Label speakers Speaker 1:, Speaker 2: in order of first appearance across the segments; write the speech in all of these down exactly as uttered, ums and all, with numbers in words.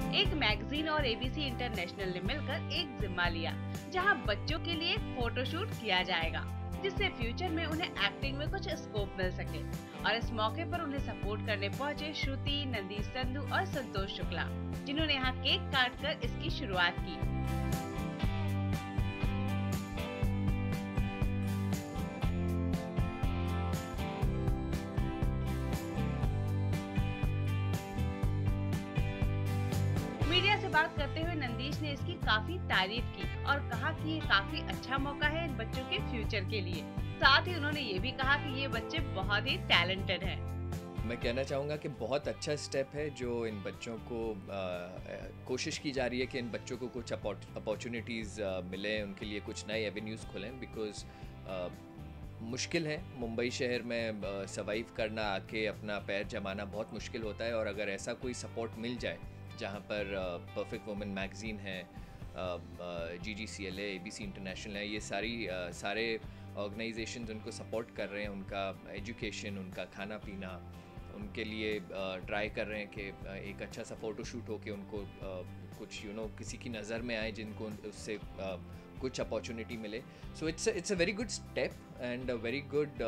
Speaker 1: एक मैगजीन और ABC international ने मिलकर एक जिम्मा लिया, जहां बच्चों के लिए फोटोशूट किया जाएगा, जिससे फ्यूचर में उन्हें एक्टिंग में कुछ स्कोप मिल सके। और इस मौके पर उन्हें सपोर्ट करने पहुंचे श्रुति, नंदीश संधू और संतोष शुक्ला, जिन्होंने यहाँ केक काट कर इसकी शुरुआत की। मीडिया से बात करते हुए नंदीश ने इसकी काफी तारीफ की और कहा कि ये काफी अच्छा मौका है इन बच्चों के फ्यूचर के लिए। साथ ही उन्होंने ये भी कहा कि ये बच्चे बहुत ही टैलेंटेड हैं।
Speaker 2: मैं कहना चाहूँगा कि बहुत अच्छा स्टेप है जो इन बच्चों को आ, कोशिश की जा रही है कि इन बच्चों को कुछ अपॉर्चुनिटीज़ मिले, उनके लिए कुछ नए एवेन्यूज़ खुलें। बिकॉज़ मुश्किल है मुंबई शहर में सर्वाइव करना, आके अपना पैर जमाना बहुत मुश्किल होता है। और अगर ऐसा कोई सपोर्ट मिल जाए जहाँ पर परफेक्ट वुमेन मैगजीन है, जी जी सी एल है, ए बी सी इंटरनेशनल है, ये सारी uh, सारे ऑर्गेनाइजेशंस उनको सपोर्ट कर रहे हैं, उनका एजुकेशन, उनका खाना पीना, उनके लिए ट्राई uh, कर रहे हैं कि uh, एक अच्छा सा फ़ोटो शूट हो के उनको uh, कुछ यू you नो know, किसी की नज़र में आए जिनको उससे uh, कुछ अपॉर्चुनिटी मिले। So it's it's a very good step and a very good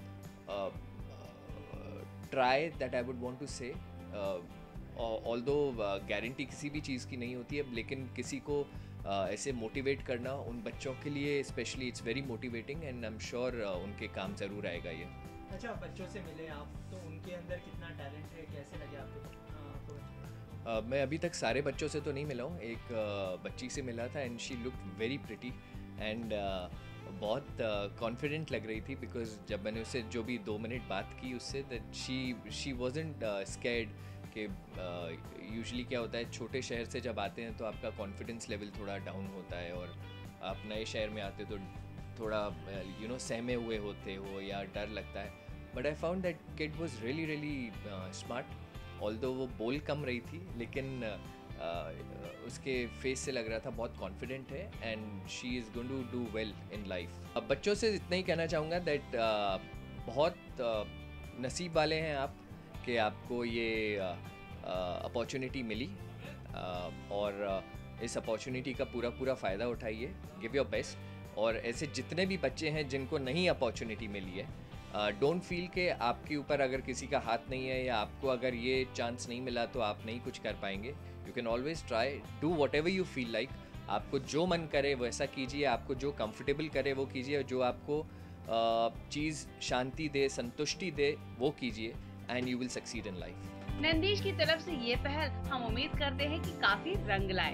Speaker 2: try that I would want to say. Although guarantee किसी भी चीज़ की नहीं होती है, लेकिन किसी को uh, ऐसे मोटिवेट करना उन बच्चों के लिए specially it's very motivating and I am sure उनके काम ज़रूर आएगा ये।
Speaker 3: अच्छा, बच्चों से मिले आप तो उनके अंदर कितना टैलेंट है, कैसे लगे आपको?
Speaker 2: uh, मैं अभी तक सारे बच्चों से तो नहीं मिला हूँ, एक uh, बच्ची से मिला था and she looked very pretty and बहुत कॉन्फिडेंट uh, लग रही थी। बिकॉज जब मैंने उससे जो भी दो मिनट बात की उससे, that she she wasn't scared कि यूजुअली uh, क्या होता है, छोटे शहर से जब आते हैं तो आपका कॉन्फिडेंस लेवल थोड़ा डाउन होता है और आप नए शहर में आते तो थोड़ा यू नो सहमे हुए होते हो या डर लगता है। But I found that kid was really really smart. Although वो बोल कम रही थी, लेकिन uh, उसके फेस से लग रहा था बहुत कॉन्फिडेंट है and she is going to do well in life. अब बच्चों से इतना ही कहना चाहूँगा दैट uh, बहुत uh, नसीब वाले हैं आप कि आपको ये अपॉर्चुनिटी uh, मिली uh, और uh, इस अपॉर्चुनिटी का पूरा पूरा फ़ायदा उठाइए, गिव योर बेस्ट। और ऐसे जितने भी बच्चे हैं जिनको नहीं अपॉर्चुनिटी मिली है, डोंट फील कि आपके ऊपर अगर किसी का हाथ नहीं है या आपको अगर ये चांस नहीं मिला तो आप नहीं कुछ कर पाएंगे। You can always try, do whatever you feel like. आपको जो मन करे वैसा कीजिए, आपको जो कंफर्टेबल करे वो कीजिए, जो आपको uh, चीज़ शांति दे, संतुष्टि दे, वो कीजिए and you will succeed in life.
Speaker 1: Nandish की तरफ से ये पहल हम उम्मीद करते हैं कि काफी रंग लाए।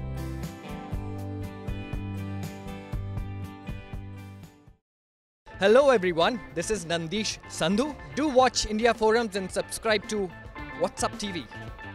Speaker 4: Hello everyone, this is Nandish Sandhu. Do watch India Forums and subscribe to What's Up T V.